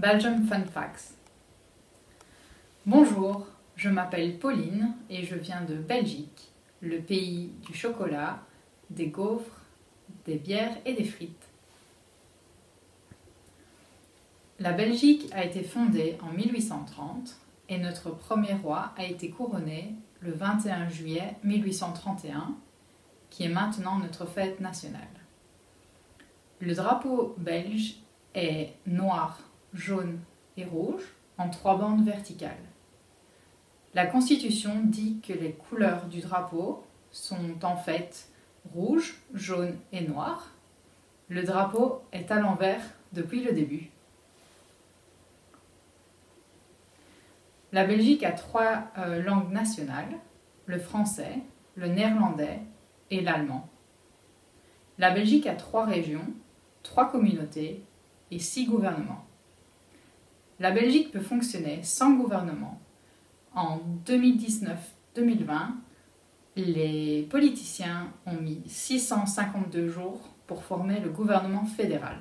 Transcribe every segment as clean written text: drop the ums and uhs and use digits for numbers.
Belgium Fun Facts. Bonjour, je m'appelle Pauline et je viens de Belgique, le pays du chocolat, des gaufres, des bières et des frites. La Belgique a été fondée en 1830 et notre premier roi a été couronné le 21 juillet 1831, qui est maintenant notre fête nationale. Le drapeau belge est noir, jaune et rouge en 3 bandes verticales. La Constitution dit que les couleurs du drapeau sont en fait rouge, jaune et noir. Le drapeau est à l'envers depuis le début. La Belgique a 3 langues nationales, le français, le néerlandais et l'allemand. La Belgique a 3 régions, 3 communautés et 6 gouvernements. La Belgique peut fonctionner sans gouvernement. En 2019-2020, les politiciens ont mis 652 jours pour former le gouvernement fédéral.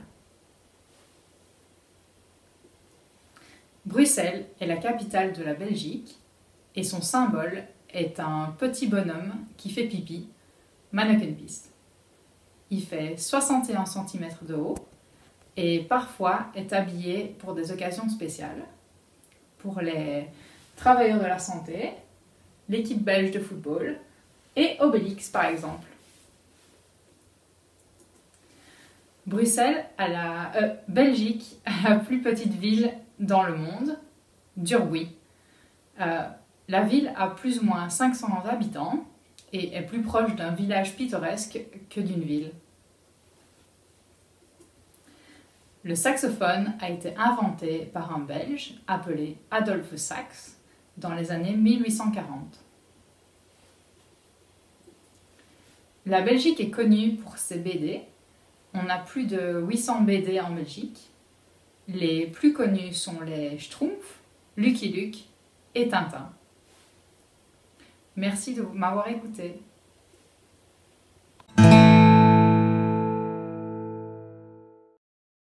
Bruxelles est la capitale de la Belgique et son symbole est un petit bonhomme qui fait pipi, manneken-pis. Il fait 61 cm de haut et parfois est habillé pour des occasions spéciales. Pour les travailleurs de la santé, l'équipe belge de football et Obélix par exemple. Belgique a la plus petite ville dans le monde, Durbuy. La ville a plus ou moins 500 habitants et est plus proche d'un village pittoresque que d'une ville. Le saxophone a été inventé par un Belge appelé Adolphe Sax dans les années 1840. La Belgique est connue pour ses BD. On a plus de 800 BD en Belgique. Les plus connus sont les Schtroumpfs, Lucky Luke et Tintin. Merci de m'avoir écouté.